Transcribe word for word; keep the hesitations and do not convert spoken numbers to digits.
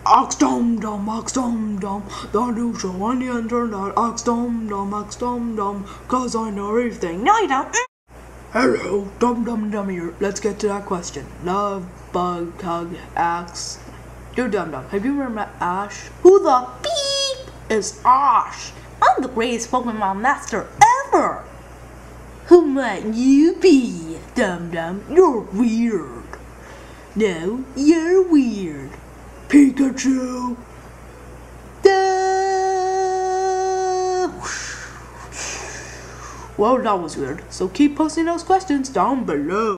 Ox dum dum, ox dum dum, the new show on the internet. Ox dum dum, ox dum dum, cause I know everything. No, you don't. Hello, dum dum dum here. Let's get to that question. Love, bug, hug, axe. You're dum dum. Have you ever met Ash? Who the beep is Ash? I'm the greatest Pokemon master ever. Who might you be, dum dum? You're weird. No, you're weird. Pikachu. Well, that was weird. So keep posting those questions down below.